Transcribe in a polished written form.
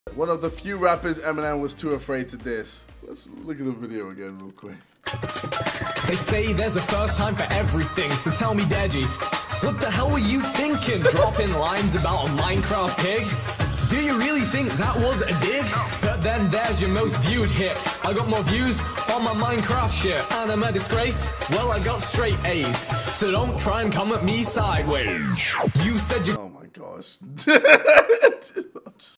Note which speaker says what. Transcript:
Speaker 1: One of the few rappers Eminem was too afraid to diss. Let's look at the video again real quick.
Speaker 2: They say there's a first time for everything, so tell me, Deji, what the hell were you thinking? Dropping lines about a Minecraft pig? Do you really think that was a dig? But then there's your most viewed hit. I got more views on my Minecraft shit. And I'm a disgrace? Well, I got straight A's. So don't try and come at me sideways. You said you...
Speaker 1: Oh my gosh.